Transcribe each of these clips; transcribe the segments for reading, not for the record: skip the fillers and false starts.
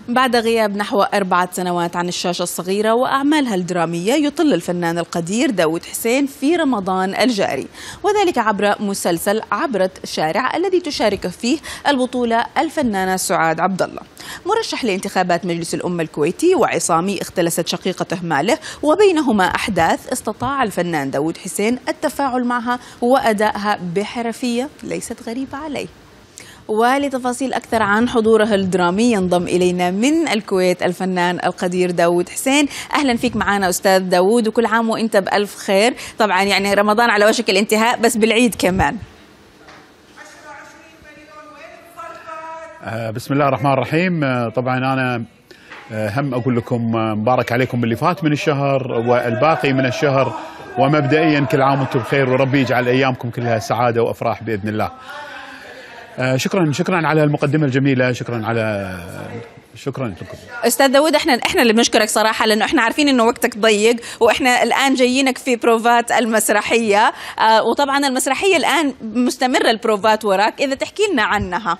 بعد غياب نحو 4 سنوات عن الشاشة الصغيرة وأعمالها الدرامية، يطل الفنان القدير داود حسين في رمضان الجاري، وذلك عبر مسلسل عبرة شارع الذي تشارك فيه البطولة الفنانة سعاد عبد الله. مرشح لانتخابات مجلس الأمة الكويتي وعصامي اختلست شقيقته ماله، وبينهما أحداث استطاع الفنان داود حسين التفاعل معها وأدائها بحرفية ليست غريبة عليه. ولتفاصيل أكثر عن حضوره الدرامي ينضم إلينا من الكويت الفنان القدير داود حسين. أهلا فيك معنا أستاذ داود، وكل عام وإنت بألف خير. طبعا يعني رمضان على وشك الانتهاء، بس بالعيد كمان. بسم الله الرحمن الرحيم. طبعا أنا هم أقول لكم مبارك عليكم باللي فات من الشهر والباقي من الشهر، ومبدئيا كل عام وانتم بخير، وربي يجعل أيامكم كلها سعادة وأفراح بإذن الله. شكرا على المقدمة الجميلة، شكرا لكم. استاذ داود، احنا اللي بنشكرك صراحة، لانه احنا عارفين انه وقتك ضيق، واحنا الان جايينك في بروفات المسرحية، وطبعا المسرحية الان مستمرة البروفات وراك، اذا تحكي لنا عنها.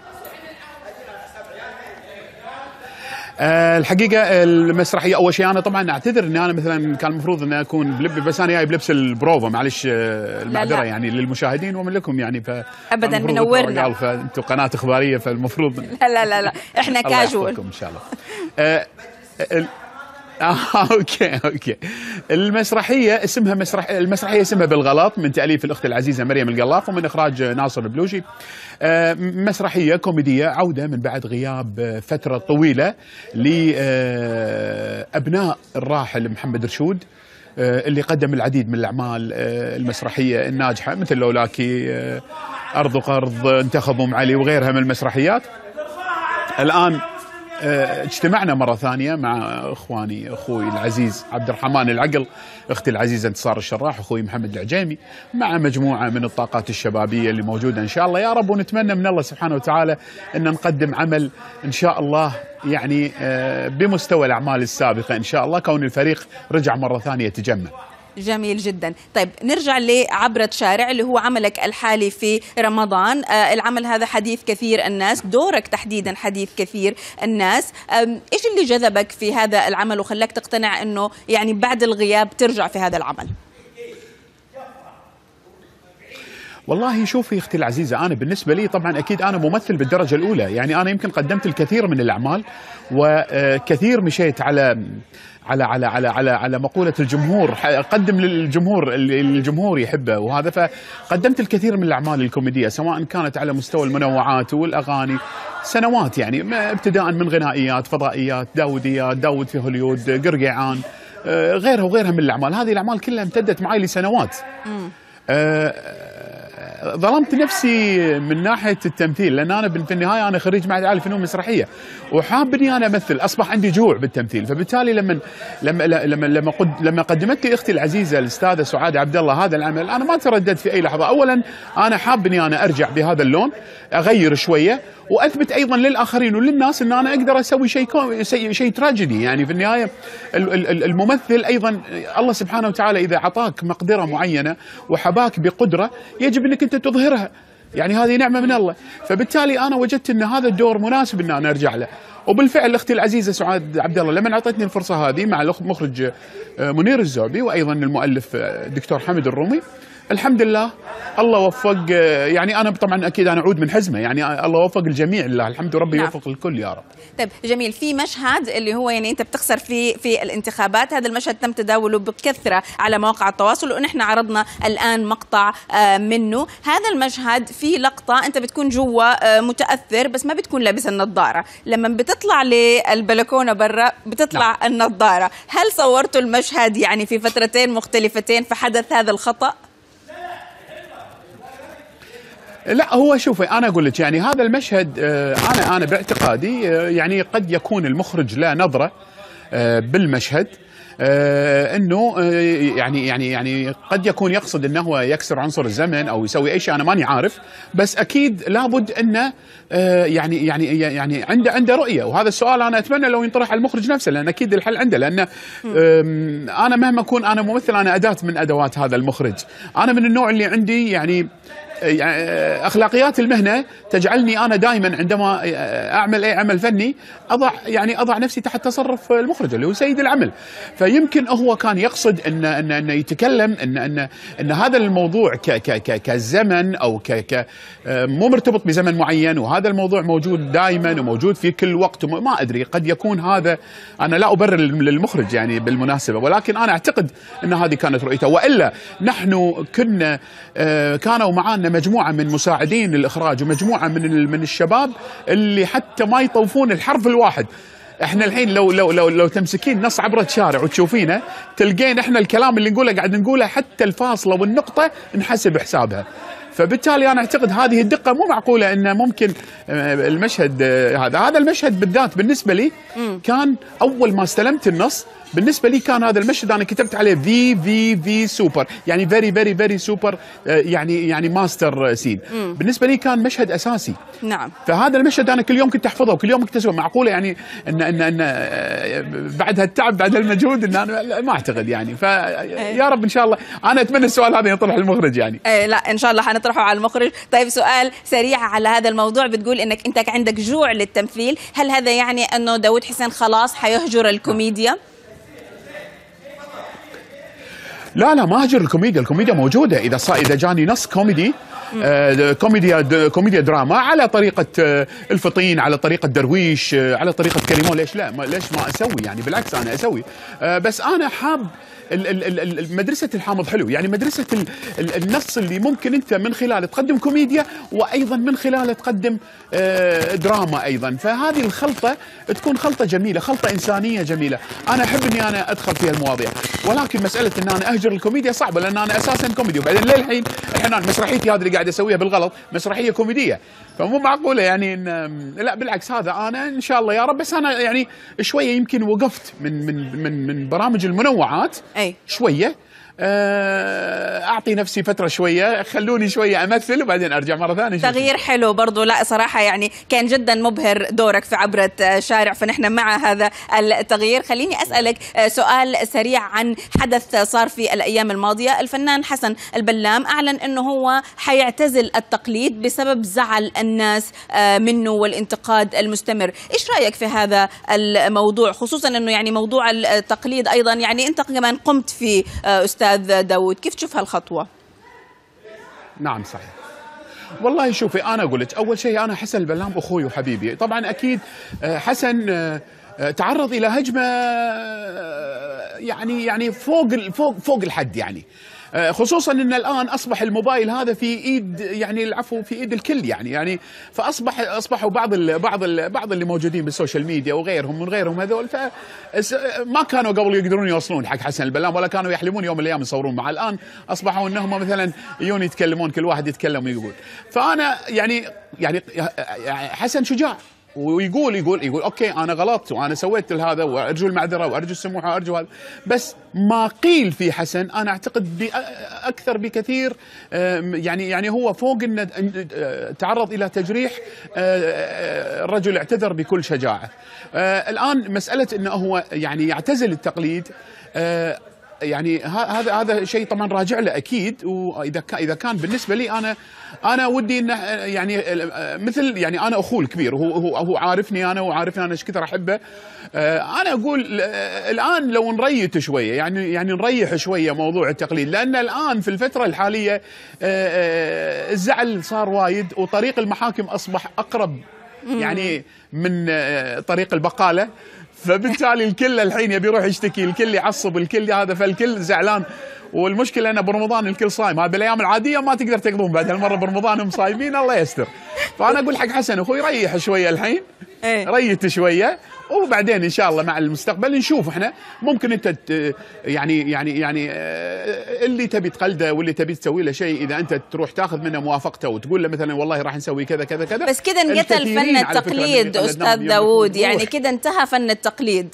الحقيقة المسرحية أول شيء أنا طبعا أعتذر إني أنا مثلا كان المفروض إني أكون بس أنا جاي بلبس البروفا، معلش المعذرة يعني للمشاهدين ومن لكم يعني. أبدا منورنا، فأنتم قناة إخبارية فالمفروض لا إحنا كاجوال إن شاء الله. اوكي. المسرحيه اسمها بالغلط، من تاليف الاخت العزيزه مريم القلاف ومن اخراج ناصر البلوشي. مسرحيه كوميديه عوده من بعد غياب فتره طويله لابناء الراحل محمد رشود، اللي قدم العديد من الاعمال المسرحيه الناجحه مثل لولاكي، ارض وقرض، انتخبوا ام علي وغيرها من المسرحيات. الان اجتمعنا مرة ثانية مع أخوي العزيز عبد الرحمن العقل، أختي العزيزة انتصار الشراح، أخوي محمد العجيمي، مع مجموعة من الطاقات الشبابية اللي موجودة إن شاء الله يا رب. ونتمنى من الله سبحانه وتعالى أن نقدم عمل إن شاء الله يعني بمستوى الأعمال السابقة إن شاء الله، كون الفريق رجع مرة ثانية يتجمع. جميل جدا. طيب نرجع لعبرة شارع اللي هو عملك الحالي في رمضان. العمل هذا حديث كثير الناس، دورك تحديدا حديث كثير الناس. ايش اللي جذبك في هذا العمل وخلاك تقتنع انه يعني بعد الغياب ترجع في هذا العمل؟ والله شوفي اختي العزيزه، انا بالنسبه لي طبعا اكيد انا ممثل بالدرجه الاولى، يعني انا يمكن قدمت الكثير من الاعمال وكثير مشيت على مقولة الجمهور، قدم للجمهور اللي الجمهور يحبه، وهذا فقدمت الكثير من الأعمال الكوميدية سواء كانت على مستوى المنوعات والأغاني سنوات، يعني ابتداء من غنائيات، فضائيات، داوديات، داود في هوليود، قرقيعان، غيرها من الأعمال. هذه الأعمال كلها امتدت معي لسنوات. ظلمت نفسي من ناحيه التمثيل، لان انا في النهايه انا خريج معهد عالي الفنون المسرحيه وحاب اني انا امثل، اصبح عندي جوع بالتمثيل. فبالتالي لما قدمت لي اختي العزيزه الاستاذه سعاد عبد الله هذا العمل، انا ما ترددت في اي لحظه. اولا انا حاب اني انا ارجع بهذا اللون، اغير شويه، واثبت ايضا للاخرين وللناس ان انا اقدر اسوي شيء تراجيدي. يعني في النهايه الممثل ايضا الله سبحانه وتعالى اذا اعطاك مقدره معينه وحباك بقدره يجب انك انت تظهرها، يعني هذه نعمه من الله. فبالتالي انا وجدت ان هذا الدور مناسب ان انا ارجع له، وبالفعل اختي العزيزه سعاد عبد الله لما اعطتني الفرصه هذه مع المخرج منير الزعبي وايضا المؤلف الدكتور حمد الرومي، الحمد لله الله وفق. يعني انا طبعا اكيد انا عود من حزمه، يعني الله وفق الجميع، لله الحمد، ربي يوفق الكل يا رب. طيب جميل. في مشهد اللي هو يعني انت بتخسر في الانتخابات، هذا المشهد تم تداوله بكثره على مواقع التواصل، ونحن عرضنا الان مقطع منه. هذا المشهد في لقطه انت بتكون جوا متاثر بس ما بتكون لابس النظاره، لما بتطلع للبلكونه برا بتطلع النظاره. هل صورتوا المشهد يعني في فترتين مختلفتين فحدث هذا الخطأ؟ لا هو شوفي انا اقول لك، يعني هذا المشهد انا باعتقادي يعني قد يكون المخرج له نظره بالمشهد انه يعني قد يكون يقصد انه هو يكسر عنصر الزمن او يسوي اي شيء، انا ماني عارف، بس اكيد لابد انه يعني عنده رؤيه. وهذا السؤال انا اتمنى لو ينطرح على المخرج نفسه، لان اكيد الحل عنده، لان انا مهما اكون انا ممثل، انا اداه من ادوات هذا المخرج. انا من النوع اللي عندي يعني يعني اخلاقيات المهنه تجعلني انا دائما عندما اعمل اي عمل فني اضع نفسي تحت تصرف المخرج اللي هو سيد العمل. فيمكن هو كان يقصد ان يتكلم ان هذا الموضوع كزمن او مو مرتبط بزمن معين، وهذا الموضوع موجود دائما وموجود في كل وقت. ما ادري، قد يكون هذا، انا لا ابرر للمخرج يعني بالمناسبه، ولكن انا اعتقد ان هذه كانت رؤيته. والا نحن كانوا معنا مجموعه من مساعدين للاخراج ومجموعه من الشباب اللي حتى ما يطوفون الحرف الواحد. احنا الحين لو تمسكين نص عبرة شارع وتشوفينه تلقين احنا الكلام اللي نقوله قاعد نقوله، حتى الفاصله والنقطه نحسب حسابها. فبالتالي انا اعتقد هذه الدقه مو معقوله ان ممكن المشهد هذا المشهد بالذات بالنسبه لي كان اول ما استلمت النص، بالنسبه لي كان هذا المشهد انا كتبت عليه في سوبر، يعني فيري سوبر، يعني ماستر سين. بالنسبه لي كان مشهد اساسي. نعم. فهذا المشهد انا كل يوم كنت احفظه وكل يوم اكتسبه. معقوله يعني ان بعد هالتعب بعد هالمجهود ان انا ما اعتقد يعني. فيا رب ان شاء الله، انا اتمنى السؤال هذا ينطرح المخرج يعني. لا ان شاء الله حنطرحه على المخرج. طيب سؤال سريع على هذا الموضوع، بتقول انك انت عندك جوع للتمثيل، هل هذا يعني انه داوود حسين خلاص حيهجر الكوميديا؟ لا ما هجر الكوميديا موجوده. اذا جاني نص كوميدي، كوميديا دراما على طريقه الفطين، على طريقه درويش، على طريقه كريمون، ليش ما اسوي يعني؟ بالعكس انا اسوي. بس انا حاب مدرسة الحامض حلو، يعني مدرسة النص اللي ممكن أنت من خلاله تقدم كوميديا وأيضا من خلاله تقدم دراما أيضا. فهذه الخلطة تكون خلطة جميلة، خلطة إنسانية جميلة. أنا أحب أني أنا أدخل في المواضيع، ولكن مسألة أن أنا أهجر الكوميديا صعبة، لأن أنا أساسا كوميدي. وبعدين للحين الحين مسرحيتي هذه اللي قاعد أسويها بالغلط مسرحية كوميدية، فمو معقولة يعني لا بالعكس. هذا أنا إن شاء الله يا رب. بس أنا يعني شوية يمكن وقفت من برامج المنوعات شوية، أعطي نفسي فترة شوية، خلوني شوية أمثل وبعدين أرجع مرة ثانية. تغيير حلو برضو. لا صراحة يعني كان جدا مبهر دورك في عبرة شارع، فنحن مع هذا التغيير. خليني أسألك سؤال سريع عن حدث صار في الأيام الماضية. الفنان حسن البلام أعلن أنه هو حيعتزل التقليد بسبب زعل الناس منه والانتقاد المستمر. إيش رأيك في هذا الموضوع، خصوصا أنه يعني موضوع التقليد أيضا يعني أنت كمان قمت في أستاذ داود، كيف تشوف هالخطوة؟ نعم صحيح. والله شوفي، أنا قلت أول شيء أنا حسن البلام أخوي وحبيبي. طبعا أكيد حسن تعرض إلى هجمة يعني فوق الحد يعني، خصوصا ان الان اصبح الموبايل هذا في ايد يعني العفو في ايد الكل يعني اصبحوا بعض اللي موجودين بالسوشيال ميديا وغيرهم من غيرهم هذول، فما كانوا قبل يقدرون يوصلون حق حسن البلام، ولا كانوا يحلمون يوم من الايام يصورون معه. الان اصبحوا انهم مثلا يجون يتكلمون، كل واحد يتكلم ويقول. فانا يعني حسن شجاع ويقول اوكي انا غلطت وانا سويت هذا، وارجو المعذره وارجو السموحه وارجو هذا. بس ما قيل في حسن انا اعتقد اكثر بكثير، يعني هو فوق انه تعرض الى تجريح، الرجل اعتذر بكل شجاعه. الان مساله انه هو يعني يعتزل التقليد، يعني هذا شيء طبعا راجع له اكيد. واذا كان بالنسبه لي انا ودي انه يعني مثل يعني انا اخوه الكبير، هو عارفني انا وعارفني انا ايش كثر احبه. انا اقول الان لو نريت شويه، يعني نريح شويه موضوع التقليد، لان الان في الفتره الحاليه الزعل صار وايد، وطريق المحاكم اصبح اقرب يعني من طريق البقاله. فبالتالي الكل الحين يبي يروح يشتكي، الكل يعصب، الكل هذا، فالكل زعلان. والمشكله انه برمضان الكل صايم، هذا بالايام العاديه ما تقدر تقضون، بعد هالمره برمضان هم صايمين الله يستر. فانا اقول حق حسن اخوي ريح شويه الحين، ريت شويه، وبعدين ان شاء الله مع المستقبل نشوف احنا ممكن انت يعني اللي تبي تقلده واللي تبي تسوي له شيء، اذا انت تروح تاخذ منه موافقته وتقول له مثلا والله راح نسوي كذا كذا كذا. بس كذا انقتل فن التقليد استاذ داوود، يعني كذا انتهى فن التقليد.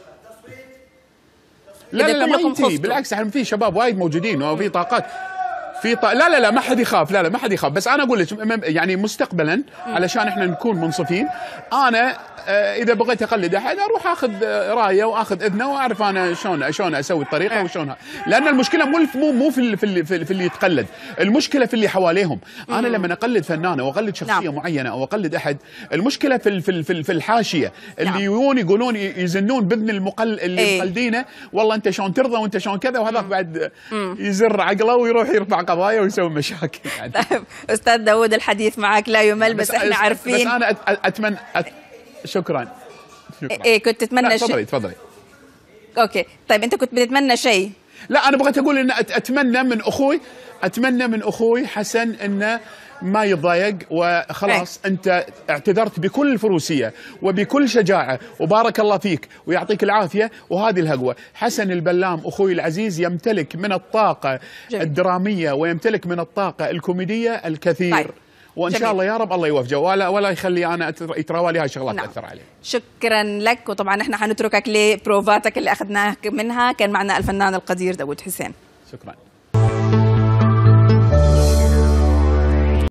لا ما ينتهي، بالعكس احنا في شباب وايد موجودين وفي طاقات. لا ما حد يخاف، لا ما حد يخاف، بس انا اقول لك يعني مستقبلا علشان احنا نكون منصفين، انا اذا بغيت اقلد احد اروح اخذ رايه واخذ اذنه واعرف انا شلون اسوي الطريقه وشلون، لان المشكله مو في اللي يتقلد، المشكله في اللي حواليهم. انا لما اقلد فنانه واقلد شخصيه معينه او اقلد احد، المشكله في الحاشيه اللي يقولون يزنون باذن اللي مقلدينه، والله انت شلون ترضى وانت شلون كذا، وهذاك بعد يزر عقله ويروح يرفع قضايا ويسوي مشاكل يعني. طيب استاذ داوود، الحديث معك لا يمل، بس احنا عارفين. بس انا اتمنى شكرا. ايه كنت تتمنى شيء؟ تفضلي. اوكي طيب، انت كنت بتتمنى شيء؟ لا انا بغيت اقول ان اتمنى من اخوي حسن انه ما يتضايق وخلاص. انت اعتذرت بكل فروسيه وبكل شجاعه، وبارك الله فيك ويعطيك العافيه. وهذه الهقوه، حسن البلام اخوي العزيز يمتلك من الطاقه الدراميه ويمتلك من الطاقه الكوميديه الكثير. طيب. وان شاء الله يا رب الله يوفقه ولا يخلي انا يتراوى لي هاي الشغلات تاثر عليه. شكرا لك، وطبعا احنا حنتركك لبروفاتك اللي اخذناها منها. كان معنا الفنان القدير داوود حسين. شكرا.